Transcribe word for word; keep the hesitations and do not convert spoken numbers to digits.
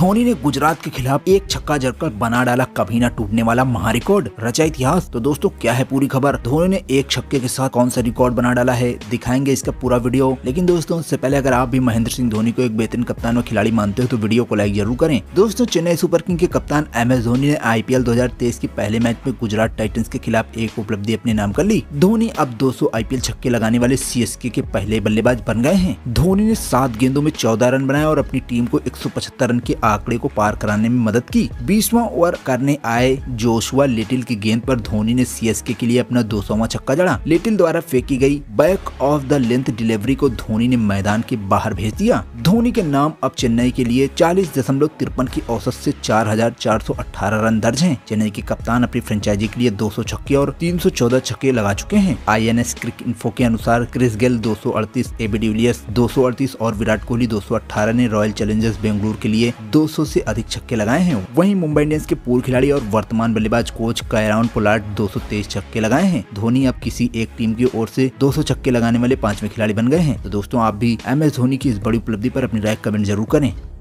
धोनी ने गुजरात के खिलाफ एक छक्का जड़कर बना डाला कभी ना टूटने वाला महारिकॉर्ड, रचा इतिहास। तो दोस्तों क्या है पूरी खबर, धोनी ने एक छक्के के साथ कौन सा रिकॉर्ड बना डाला है, दिखाएंगे इसका पूरा वीडियो। लेकिन दोस्तों उससे पहले अगर आप भी महेंद्र सिंह धोनी को एक बेहतरीन कप्तान व खिलाड़ी मानते हो तो वीडियो को लाइक जरूर करें। दोस्तों चेन्नई सुपर किंग के कप्तान एम एस धोनी ने आई पी एल दो हजार तेईस के पहले मैच में गुजरात टाइटंस के खिलाफ एक उपलब्धि अपने नाम कर ली। धोनी अब दो सौ आई पी एल छक्के लगाने वाले सी एस के के पहले बल्लेबाज बन गए हैं। धोनी ने सात गेंदों में चौदह रन बनाए और अपनी टीम को एक सौ पचहत्तर रन के आंकड़े को पार कराने में मदद की। बीसवां ओवर करने आए जोशुआ लिटिल की गेंद पर धोनी ने सी एस के के लिए अपना दो सौवां छक्का जड़ा। लिटिल द्वारा फेंकी गई back of the length delivery को धोनी ने मैदान के बाहर भेज दिया। धोनी के नाम अब चेन्नई के लिए चालीस दशमलव तिरपन की औसत से चार हजार चार सौ अठारह रन दर्ज हैं। चेन्नई के कप्तान अपनी फ्रेंचाइजी के लिए दो सौ छक्के और तीन सौ चौदह छक्के लगा चुके हैं। आई एन एस क्रिक इन्फो के अनुसार क्रिस गेल दो सौ अड़तीस, एबी डिविलियर्स दो सौ अड़तीस और विराट कोहली दो सौ अठारह ने रॉयल चैलेंजर्स बेंगलुरु के लिए दो सौ से अधिक छक्के लगाए हैं। वहीं मुंबई इंडियंस के पूर्व खिलाड़ी और वर्तमान बल्लेबाज कोच कायरन पोलार्ड दो सौ तेईस छक्के लगाए हैं। धोनी अब किसी एक टीम की ओर से दो सौ छक्के लगाने वाले पांचवें खिलाड़ी बन गए हैं। तो दोस्तों आप भी एम एस धोनी की इस बड़ी उपलब्धि पर अपनी राय कमेंट जरूर करें।